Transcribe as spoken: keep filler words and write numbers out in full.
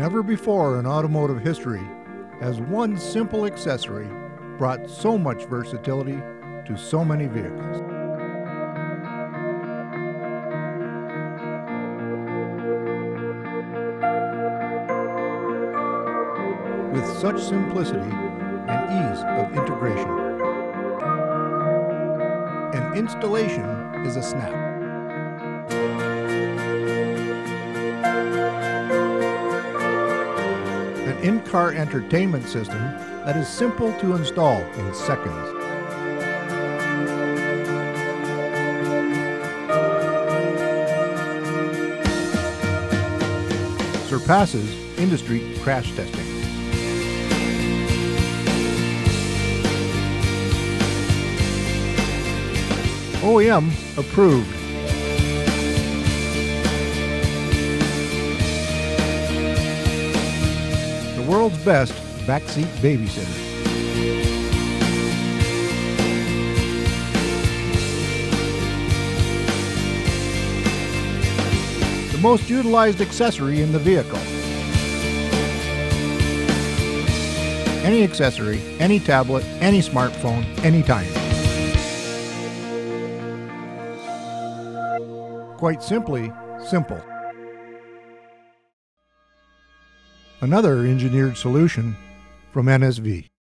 Never before in automotive history has one simple accessory brought so much versatility to so many vehicles. With such simplicity and ease of integration. And installation is a snap. An in-car entertainment system that is simple to install in seconds. Surpasses industry crash testing. O E M approved. The world's best backseat babysitter. The most utilized accessory in the vehicle. Any accessory, any tablet, any smartphone, anytime. Quite simply, simple. Another engineered solution from N S V.